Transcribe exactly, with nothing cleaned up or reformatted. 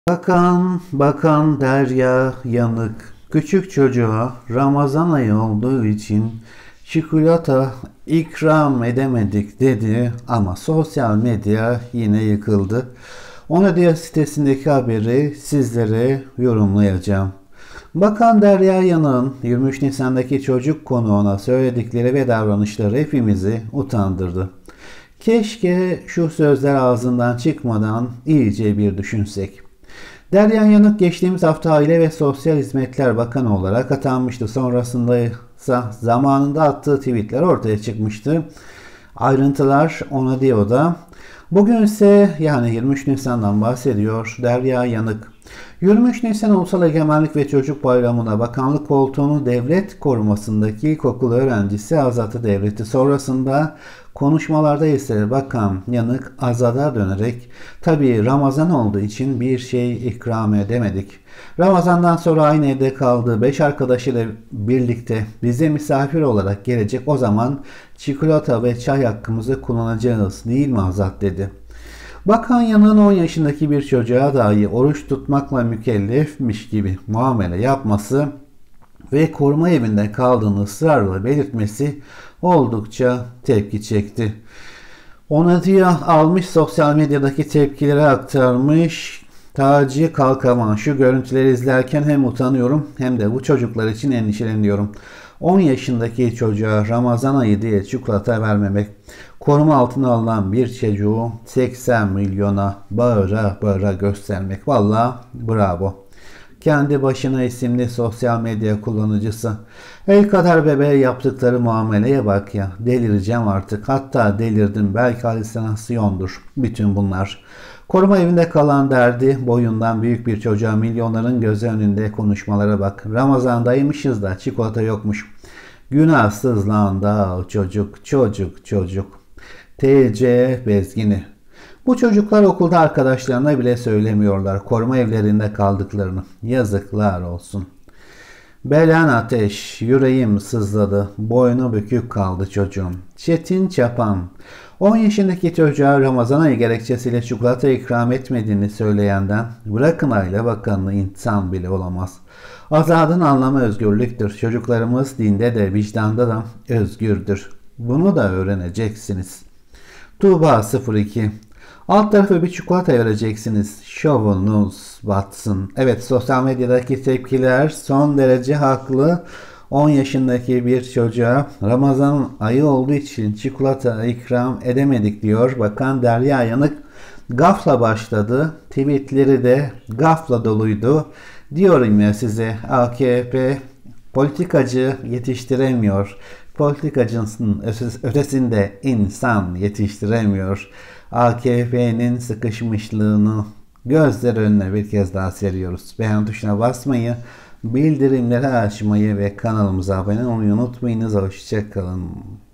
Bakan, bakan Derya Yanık, küçük çocuğa Ramazan ayı olduğu için çikolata ikram edemedik dedi ama sosyal medya yine yıkıldı. Ona diğer sitesindeki haberi sizlere yorumlayacağım. Bakan Derya Yanık'ın yirmi üç Nisan'daki çocuk konuğuna söyledikleri ve davranışları hepimizi utandırdı. Keşke şu sözler ağzından çıkmadan iyice bir düşünsek. Derya Yanık geçtiğimiz hafta Aile ve Sosyal Hizmetler Bakanı olarak atanmıştı. Sonrasında ise zamanında attığı tweetler ortaya çıkmıştı. Ayrıntılar ona diyor da. Bugün ise yani yirmi üç Nisan'dan bahsediyor Derya Yanık. yirmi üç Nisan Ulusal Egemenlik ve Çocuk Bayramı'na bakanlık koltuğunu devlet korumasındaki ilkokul öğrencisi Azat'ı devletti. Sonrasında konuşmalarda ise Bakan Yanık Azat'a dönerek tabii Ramazan olduğu için bir şey ikram edemedik. Ramazandan sonra aynı evde kaldığı beş arkadaşıyla birlikte bize misafir olarak gelecek, o zaman çikolata ve çay hakkımızı kullanacağız değil mi Azat dedi. Bakan Yanık'ın on yaşındaki bir çocuğa dahi oruç tutmakla mükellefmiş gibi muamele yapması ve koruma evinde kaldığını ısrarla belirtmesi oldukça tepki çekti. Ona diye almış, sosyal medyadaki tepkileri aktarmış. Taci Kalkavan, şu görüntüleri izlerken hem utanıyorum hem de bu çocuklar için endişeleniyorum. on yaşındaki çocuğa Ramazan ayı diye çikolata vermemek, koruma altına alınan bir çocuğu seksen milyona bağıra bağıra göstermek. Vallahi bravo. Kendi başına isimli sosyal medya kullanıcısı. El kadar bebeğe yaptıkları muameleye bak ya. Delireceğim artık. Hatta delirdim. Belki halüsinasyondur bütün bunlar. Koruma evinde kalan derdi boyundan büyük bir çocuğa milyonların gözü önünde konuşmalara bak. Ramazandaymışız da çikolata yokmuş. Günahsız lan da çocuk çocuk çocuk. T C Bezgini. Bu çocuklar okulda arkadaşlarına bile söylemiyorlar koruma evlerinde kaldıklarını. Yazıklar olsun. Belen ateş, yüreğim sızladı, boynu bükük kaldı çocuğum. Çetin Çapan, on yaşındaki çocuğa Ramazan ayı gerekçesiyle çikolata ikram etmediğini söyleyenden bırakın Aile Bakanlığı insan bile olamaz. Azadın anlamı özgürlüktür. Çocuklarımız dinde de vicdanda da özgürdür. Bunu da öğreneceksiniz. Tuğba sıfır iki. Alt tarafı bir çikolata vereceksiniz. Şovunuz batsın. Evet, sosyal medyadaki tepkiler son derece haklı. on yaşındaki bir çocuğa Ramazan ayı olduğu için çikolata ikram edemedik diyor Bakan Derya Yanık. Gafla başladı. Tweetleri de gafla doluydu. Diyorum ya size, A K P politikacı yetiştiremiyor. Politikacının ötesinde insan yetiştiremiyor. A K P'nin sıkışmışlığını gözler önüne bir kez daha seriyoruz. Beğen tuşuna basmayı, bildirimleri açmayı ve kanalımıza abone olmayı unutmayınız. Hoşçakalın.